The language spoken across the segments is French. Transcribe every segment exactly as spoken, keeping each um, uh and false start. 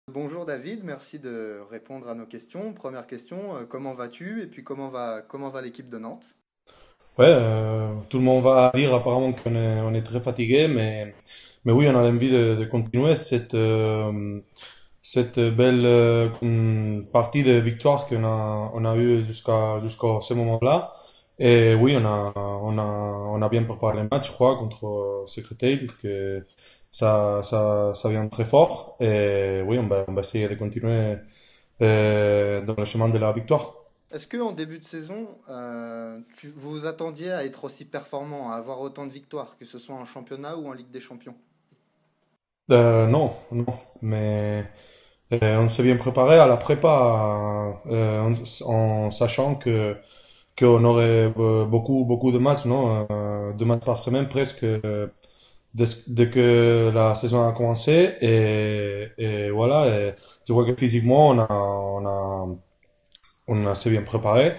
Bonjour David, merci de répondre à nos questions. Première question, euh, comment vas-tu et puis comment va, comment va l'équipe de Nantes? Ouais, euh, tout le monde va dire apparemment qu'on est, on est très fatigué, mais, mais oui, on a envie de, de continuer cette, euh, cette belle euh, hum, partie de victoire qu'on a, on a eu jusqu'à jusqu'à ce moment-là. Et oui, on a, on a, on a bien préparé le match, je crois, contre euh, Secretail, que ça, ça, ça vient très fort. Et oui, on va, on va essayer de continuer euh, dans le chemin de la victoire. Est-ce que en début de saison, euh, tu- vous vous attendiez à être aussi performant, à avoir autant de victoires, que ce soit en championnat ou en Ligue des Champions? Euh, non, non, mais euh, on s'est bien préparé à la prépa euh, en, en sachant que qu'on aurait euh, beaucoup beaucoup de matchs, non, euh, deux matchs par semaine presque euh, dès, dès que la saison a commencé et, et voilà. Et je vois que physiquement on a on a on a assez bien préparé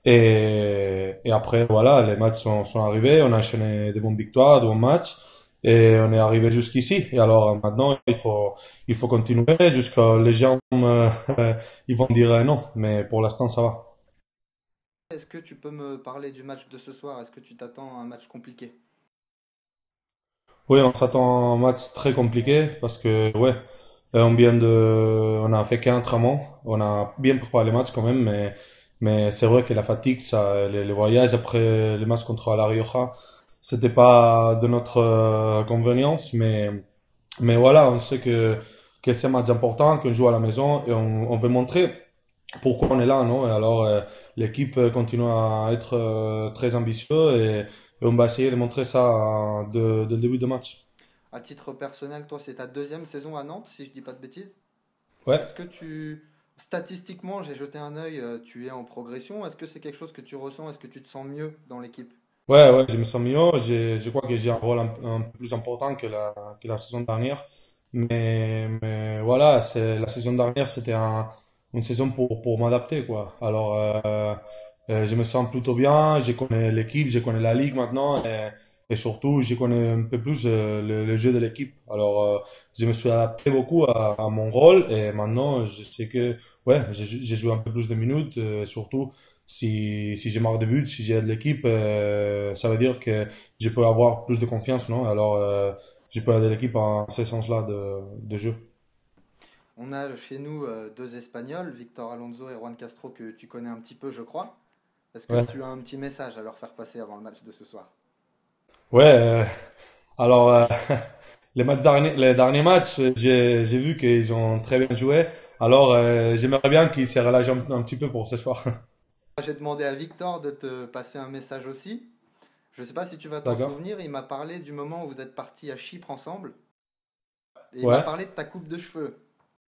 et, et après voilà les matchs sont, sont arrivés, on a enchaîné des bonnes victoires, de bons matchs. Et on est arrivé jusqu'ici. Et alors euh, maintenant, il faut, il faut continuer jusqu'à les gens, euh, ils vont dire euh, non. Mais pour l'instant, ça va. Est-ce que tu peux me parler du match de ce soir? Est-ce que tu t'attends à un match compliqué? Oui, on s'attend à un match très compliqué parce que, ouais, euh, on vient de, on a fait qu'un entraînement. On a bien préparé les matchs quand même, mais, mais c'est vrai que la fatigue, ça, les, les voyages après le match contre La Rioja, c'était pas de notre euh, convenience, mais, mais voilà, on sait que, que c'est un match important, qu'on joue à la maison et on, on veut montrer pourquoi on est là, non? Et alors, euh, l'équipe euh, continue à être euh, très ambitieux et, et on va essayer de montrer ça euh, de, de le début de match. À titre personnel, toi, c'est ta deuxième saison à Nantes, si je dis pas de bêtises. Ouais, Est-ce que tu, statistiquement, j'ai jeté un œil, euh, tu es en progression. Est-ce que c'est quelque chose que tu ressens? Est-ce que tu te sens mieux dans l'équipe? ouais, ouais, je me sens mieux. J'ai- Je crois que j'ai un rôle un, un peu plus important que la, que la saison dernière. Mais, mais voilà, c'est, la saison dernière, c'était un, une saison pour, pour m'adapter, quoi. Alors, euh, euh, je me sens plutôt bien. Je connais l'équipe, je connais la ligue maintenant. Et, et surtout, je connais un peu plus euh, le, le jeu de l'équipe. Alors, euh, je me suis adapté beaucoup à, à mon rôle. Et maintenant, je sais que, ouais, j'ai j'ai joué un peu plus de minutes. Euh, surtout, si, si je marque des buts, si j'aide l'équipe, euh, ça veut dire que je peux avoir plus de confiance, non? Alors, euh, je peux aider l'équipe en ce sens-là de, de jeu. On a chez nous euh, deux Espagnols, Victor Alonso et Juan Castro, que tu connais un petit peu, je crois. Est-ce que Ouais, tu as un petit message à leur faire passer avant le match de ce soir? ouais. euh, alors, euh, les matchs derniers, les derniers matchs, euh, j'ai, j'ai vu qu'ils ont très bien joué. Alors, euh, j'aimerais bien qu'ils se relâchent un, un petit peu pour ce soir. J'ai demandé à Victor de te passer un message aussi. Je ne sais pas si tu vas t'en D'accord? souvenir, il m'a parlé du moment où vous êtes partis à Chypre ensemble. Et il m'a Ouais. parlé de ta coupe de cheveux.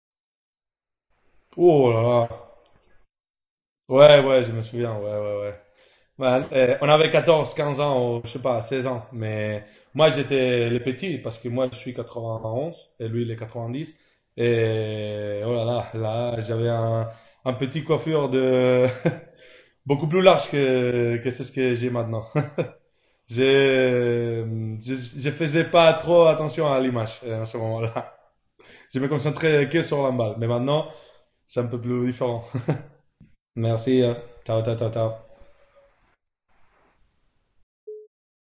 Oh là là. Ouais, ouais, je me souviens. Ouais, ouais, ouais. Ouais, euh, on avait quatorze quinze ans, ou, je sais pas, seize ans. Mais moi, j'étais le petit parce que moi, je suis quatre-vingt-onze et lui, il est quatre-vingt-dix. Et oh là là, là, j'avais un, un petit coiffure de beaucoup plus large que, que c'est ce que j'ai maintenant. J'ai, je, je faisais pas trop attention à l'image euh, à ce moment-là. Je me concentrais que sur l'emballe. Mais maintenant, c'est un peu plus différent. Merci. euh. Ciao, ciao, ciao, ciao.